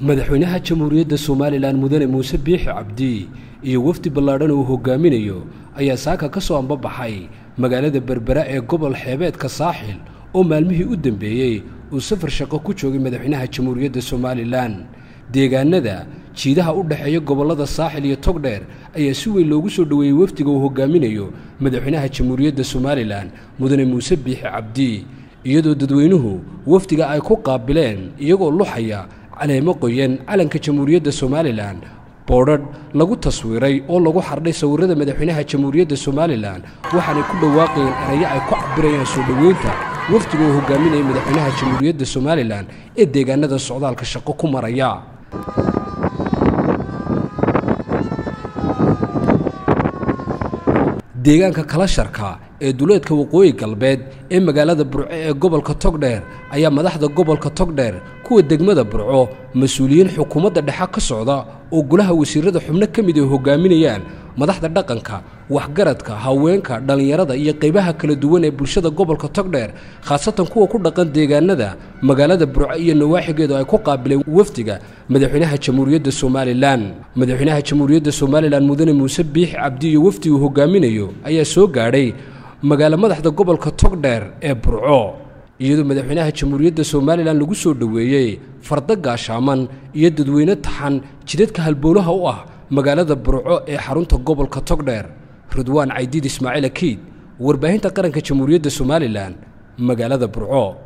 madaxweynaha jamhuuriyadda Soomaaliland mudane Muuse Biixi Cabdi iyo wafdi ballaadhan oo hogaaminayo ayaa saaka ka soo ambabaxay magaalada Berbera ee gobol xeebeedka Saaxil oo maalmihii u dambeeyay uu safar shaqo ku joogay madaxweynaha jamhuuriyadda Soomaaliland deegaanada jiidaha u dhaxeeya gobolada Saaxil iyo Togdheer ayaa si weyn loogu soo dhaweeyay wafdiga uu hogaaminayo madaxweynaha jamhuuriyadda Soomaaliland mudane Muuse Biixi Cabdi iyadoo dadweynuhu wafdiga ay ku qaabileen iyagoo luxaya caleemo qoyan calanka jamhuuriyadda Soomaaliland boodhadh lagu taswiiray oo lagu xardhay sawirrada madaxweynaha jamhuuriyadda Soomaaliland waxaana ku dhawaaqeen erayo ay ku cabirayaan soo dhaweynta wafdiga uu hogaaminaya madaxweynaha jamhuuriyadda Soomaaliland ee deegaanada socdaalka shaqo ku maraya deegaanka kala sharka ee duleedka waqooyi galbeed ee magaalada Burco ee gobolka Togdheer ayaa madaxda gobolka Togdheer kuwa degmada Burco mas'uuliyiin xukuumadda dhexe ka socda oo golaha wasiirada xubno kamid ah hogaaminayaan madaxda dhaqanka waxgaradka haweenka dhalinyarada iyo qaybaha kala duwan ee bulshada gobolka Togdheer khaasatan kuwa ku dhaqan deegaanada magaalada Burco iyo nawaaxigeedu ay ku qaabileen wafdiga madaxweynaha jamhuuriyadda Soomaaliland madaxweynaha jamhuuriyadda Soomaaliland mudane Muuse Biixi Cabdi iyo wafdigu hogaaminayo ayaa soo gaadhay magaala madaxda gobolka Togdheer ee Burco iyadoo madaxweynaha jamhuuriyadda Soomaaliland lagu soo dhaweeyay farda gaashaaman iyo dadweyne taxan jidadka halbowlaha u ah magaalada Burco ee xarunta gobolka Togdheer Ridwaan Caydiid Ismaaciil Akiid warbaahinta qaranka jamhuuriyadda Soomaaliland magaalada Burco